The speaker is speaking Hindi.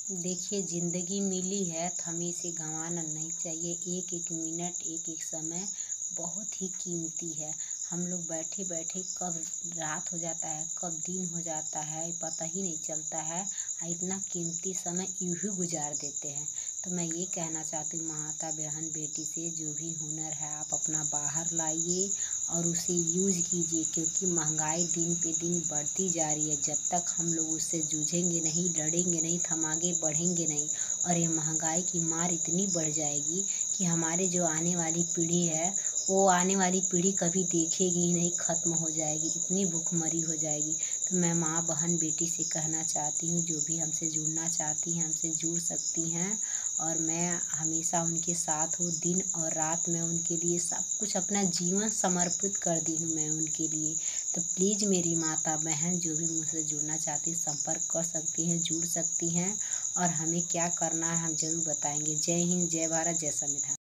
देखिए, ज़िंदगी मिली है तो हमें इसे गंवाना नहीं चाहिए। एक एक मिनट, एक एक समय बहुत ही कीमती है। हम लोग बैठे बैठे कब रात हो जाता है, कब दिन हो जाता है, पता ही नहीं चलता है। इतना कीमती समय यूं ही गुजार देते हैं। तो मैं ये कहना चाहती हूँ माता बहन बेटी से, जो भी हुनर है आप अपना बाहर लाइए और उसे यूज़ कीजिए, क्योंकि महंगाई दिन पे दिन बढ़ती जा रही है। जब तक हम लोग उससे जूझेंगे नहीं, लड़ेंगे नहीं, तो हम आगे बढ़ेंगे नहीं। और ये महंगाई की मार इतनी बढ़ जाएगी कि हमारे जो आने वाली पीढ़ी है, वो आने वाली पीढ़ी कभी देखेगी ही नहीं, ख़त्म हो जाएगी, इतनी भूखमरी हो जाएगी। तो मैं माँ बहन बेटी से कहना चाहती हूँ, जो भी हमसे जुड़ना चाहती हैं हमसे जुड़ सकती हैं। और मैं हमेशा उनके साथ हूँ, दिन और रात मैं उनके लिए सब कुछ अपना जीवन समर्पित कर दी हूँ मैं उनके लिए। तो प्लीज़ मेरी माता बहन जो भी मुझसे जुड़ना चाहती है संपर्क कर सकती हैं, जुड़ सकती हैं। और हमें क्या करना है हम ज़रूर बताएंगे। जय हिंद, जय भारत, जय संविधान।